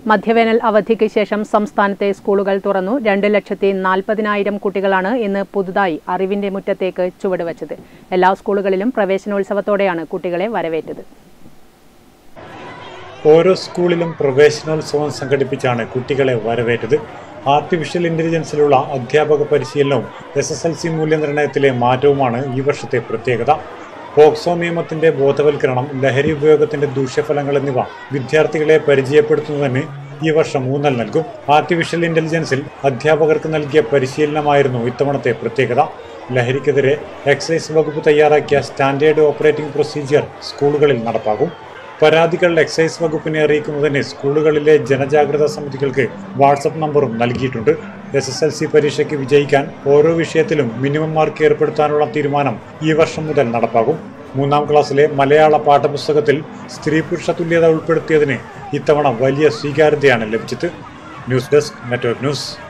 മധ്യവേനൽ അവധിക്ക് ശേഷം സംസ്ഥാനത്തെ സ്കൂളുകൾ തുറന്നു. 2,40,000 കുട്ടികളാണ് ഇന്ന് പുതുതായി അറിവിന്റെ മുറ്റത്തേക്ക് ചുവടുവച്ചത്. എല്ലാ സ്കൂളുകളിലും പ്രവേശനോത്സവത്തോടെയാണ് കുട്ടികളെ വരവേറ്റത്. ഓരോ സ്കൂളിലും പ്രവേശനോത്സവം സംഘടിപ്പിച്ചാണ് കുട്ടികളെ വരവേറ്റത്. ആർട്ടിഫിഷ്യൽ ഇന്റലിജൻസിലുള്ള അധ്യാപക പരിശീലനവും SSLC മൂല്യനിർണ്ണയത്തിലെ മാറ്റവുമാണ് ഈ വർഷത്തെ പ്രത്യേകത. പോക്സോ നിയമത്തിന്റെ ബോധവൽക്കരണം, ലഹരി ഉപയോഗത്തിന്റെ ദൂഷ്യഫലങ്ങൾ എന്നിവ വിദ്യാർത്ഥികളെ പരിചയപ്പെടുത്തുന്നതിന് ഈ വർഷം ഊന്നൽ നൽകും. ആർട്ടിഫിഷ്യൽ ഇന്റലിജൻസിൽ അധ്യാപകർക്ക് നൽകിയ പരിശീലനമായിരുന്നു ഇത്തവണത്തെ പ്രത്യേകത. ലഹരിക്കെതിരെ എക്സൈസ് വകുപ്പ് തയ്യാറാക്കിയ സ്റ്റാൻഡേർഡ് ഓപ്പറേറ്റിംഗ് പ്രൊസീജിയർ സ്കൂളുകളിൽ നടപ്പാക്കും. പരാതികൾ എക്സൈസ് വകുപ്പിനെ അറിയിക്കുന്നതിന് സ്കൂളുകളിലെ ജനജാഗ്രതാ സമിതികൾക്ക് വാട്സപ്പ് നമ്പറും നൽകിയിട്ടുണ്ട്. SSLC പരീക്ഷയ്ക്ക് വിജയിക്കാൻ ഓരോ വിഷയത്തിലും മിനിമം മാർക്ക് ഏർപ്പെടുത്താനുള്ള തീരുമാനം ഈ വർഷം മുതൽ നടപ്പാകും. 3ാം ക്ലാസ്സിലെ മലയാള പാഠപുസ്തകത്തിൽ സ്ത്രീ പുരുഷ തുല്യത ഉൾപ്പെടുത്തിയതിന് ഇത്തവണ വലിയ സ്വീകാര്യതയാണ് ലഭിച്ചത്. News desk, network news.